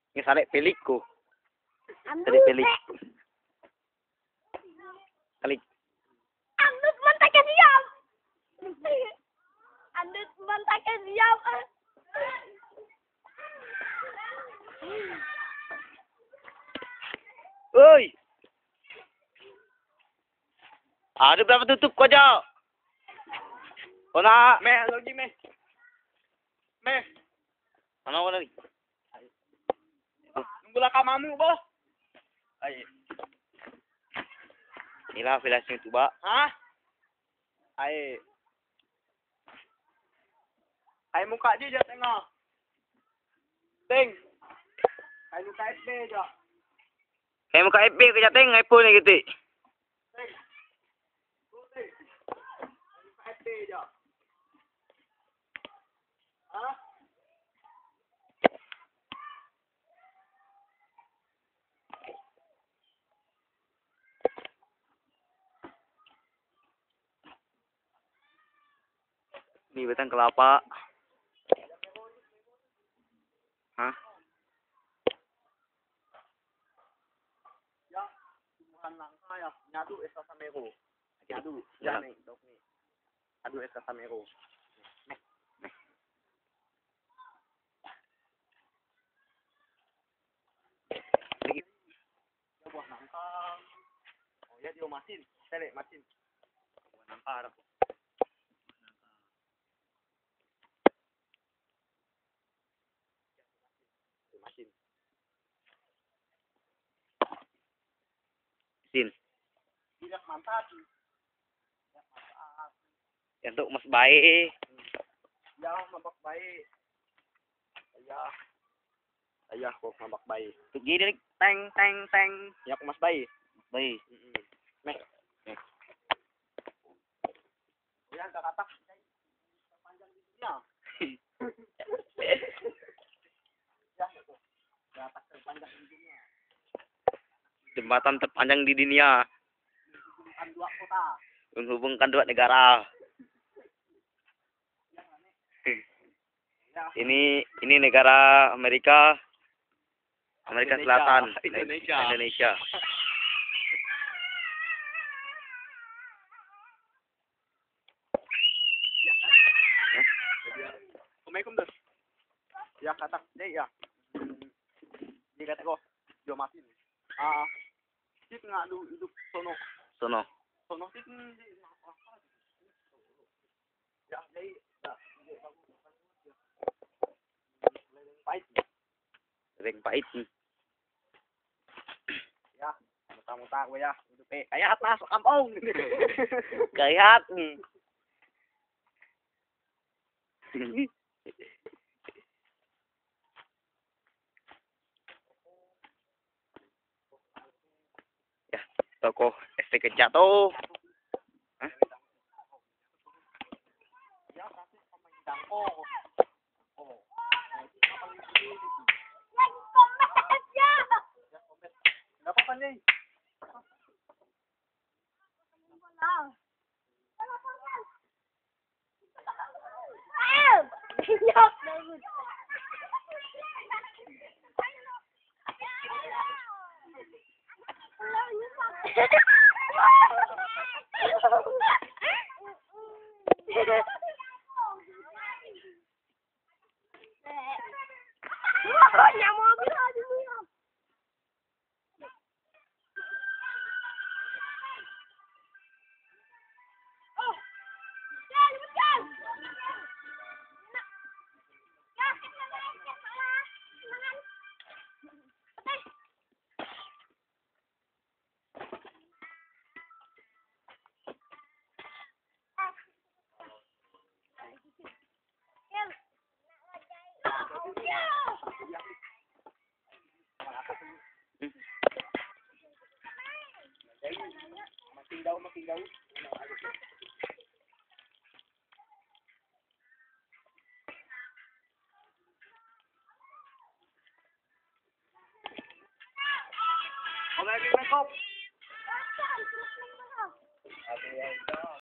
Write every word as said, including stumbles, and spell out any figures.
Nga sari pelik ko. Andut. Sari pelik. Kalik. Andut mantak ka siap. Andut mantak ka siap. Oi. Ada berapa tutup kau jauh? Kau nak? Meh, lagi meh. Meh, Mana kau lagi? nunggulah kamamu, boh. Ay, Inilah flashing itu, Pak. hah? Ay. Ay muka dia je tengok. Ting. Ay muka F B je. Kayak muka F B ke jateng iPhone ni gitu. Ting. Tu ting. Muka F B je. Hah? Ni batang kelapa. Hah? Ya, tumbuhan langka ya. Nyadu esa samero. Nyadu. Ya. Ya nih, dok nih. Adu esa samero. Lagi. Ya buah nangka. Oh ya dia masin. Tele masin. Buah nangka ada. Masin. Sin. Tidak mantap. Ya mantap. Untuk mas baik. Ya mabak baik. Ya. Ayah kok mabak baik. Untuk gini teng teng teng. Ya aku mas baik. Baik. Heeh. Meh. Meh. Ya enggak kata panjang di dunia. Ya itu. Kata terpanjang di dunia. Jembatan terpanjang di dunia. Menghubungkan dua kota. Menghubungkan dua negara. Ya. Ini ini negara Amerika. Amerika Indonesia. Selatan. Indonesia. Indonesia. Ya. Assalamualaikum dah. Ya kata deh ya. Dia kata kok dia mati. Ah. Sip ngadu hidup sono. Sono. Sono sip ya jadi pahit. Ring pahit. Ya, muta-muta gue ya. Hidup eh kayak masuk kampung. Kayak. Ya, toko S T Kejat tuh. Hah? Ya, kasih pemain dangko. Oh. Lagi komet aja. Ya, kompet. Enggak apa-apa nih. Bola. Ayo. Nyok bangun. Nyamuk bisa dulu ya. Oh, jangan jangan. Ya, kita main ke salah. Jangan. Makin jauh, makin jauh. Assalamualaikum.